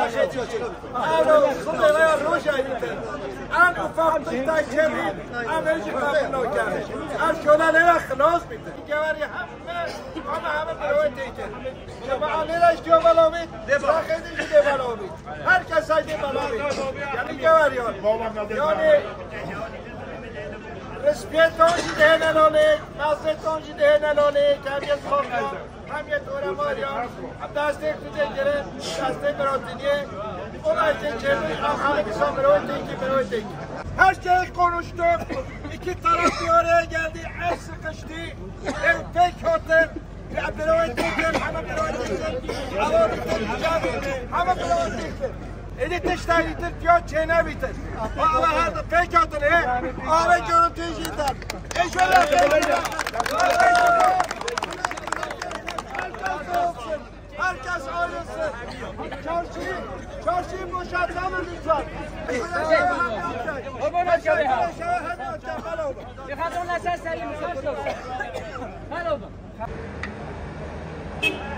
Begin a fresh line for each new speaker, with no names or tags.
ان ufaklık taykerin Amerika binoker. En şöyle خلاص bitti. Geveri همه برای دیگر. جماعیش دیوالومید. داخلی دیوالومید. هر کسی دیوالومید. یعنی گوریان. یعنی رسپیتونجی دهنالونی، مزدونجی دهنالونی. کمیت خورد. کمیت اورماریان. هم دسته کدیگره. دسته براتینیه. Ona geçelim, ama kısa bir öteki. Her şey konuştuk. İki taraf bir araya geldi, el sıkıştı. Pek kötü. Bir öteki, ama bir öteki. Ama bir öteki. Editleşler bitir, diyor çene bitir. Ama hadi pek kötü ne? Ağabey görüntüyü yeter. Şöyle herkes ayrılsın. Çarşıyı boşaltalım lütfen.
بخاطر اون اصلا سریع میشه.